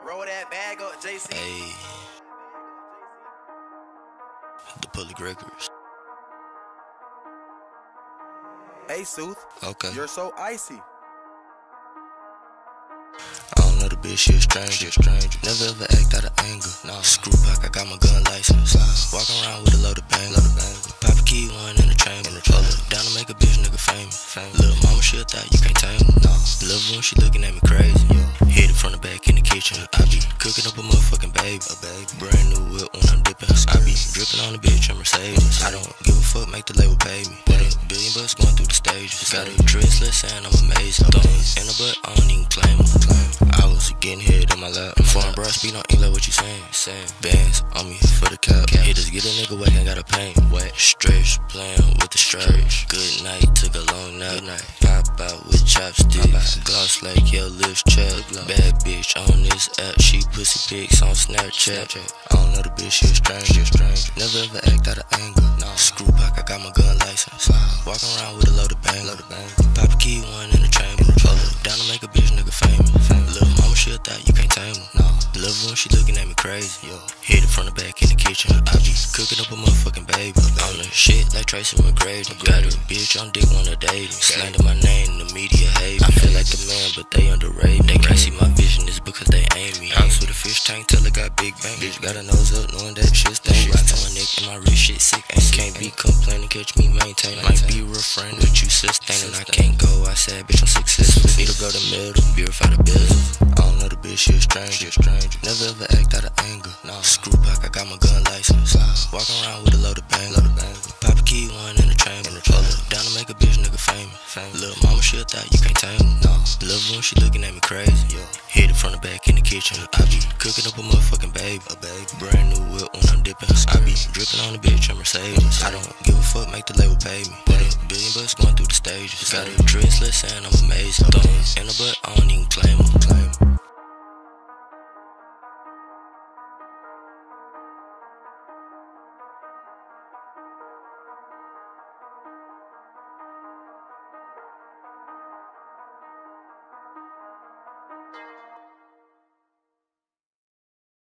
Roll that bag up, JC. Hey, the Public Records. Hey, Sooth. Okay. You're so icy. I don't know the bitch, she a stranger. Never ever act out of anger. Nah. Screw pack, I got my gun license. Walk around with a loaded bang. Pop a key, one in the chamber. Down to make a bitch nigga famous. Little mama, she a thought you can't tame her. Love her when she looking at me crazy. Hit it from the back in the kitchen. I be cooking up a motherfucking baby. Brand new whip when I'm dipping. I be dripping on the bitch in Mercedes. I don't give a fuck, make the label pay me. But $1 billion going through the stages. Got a dress, let's say I'm amazing. Throwing in the butt, I don't even claim her. I was getting hit in my lap. Foreign bro, speed on ink like what you saying. Bands on me for the cap. Hitters get a nigga whack, ain't got a pain. Wet, stretch, playing with the stretch. Good night, took a long nap. Pop out with chopsticks. Gloss like your lips check. Bad bitch on this app, she pussy pics on Snapchat. I don't know the bitch, she a stranger. Never ever act out of anger. Screw pack, I got my gun license. Walk around with a loaded bang. Pop a key, one in the chamber. Down to make a bitch nigga famous. Little mama, she a thought you can't tame her. Love her when she looking at me crazy. Hit it from the back in the kitchen. I be cooking up a motherfucking baby. On the shit like Tracy McGrady. Got a bitch on dick, wanna date. Slander my name, the media hate me. I feel like the man, but they underrated. They can't see my vision, it's because they ain't me. House with a fish tank till it got big bang. Bitch got a nose up, knowing that shit's thing. Rock on my neck and my wrist shit sick. And can't be complaining, catch me maintain. Might be real friend with you sustaining. I can't go outside, bitch, I'm successful. Need to go to middle, purify the business. I don't know the bitch, she a stranger. Never ever act out of anger. Screw pack, I got my gun license. Walk around with a loaded bang. Pop a key, one in the chamber. Down to make a bitch nigga famous. Little mama, she a thought you can't tame her. Love her when she looking at me crazy. Hit it from the back in the kitchen. I be cooking up a motherfucking baby. Brand new whip when I'm dipping. I be dripping on the bitch in Mercedes. I don't give a fuck, make the label pay me. But $1 billion going through the stages. Got a dress, let's say I'm amazing. Throwing in the butt, I don't even claim her.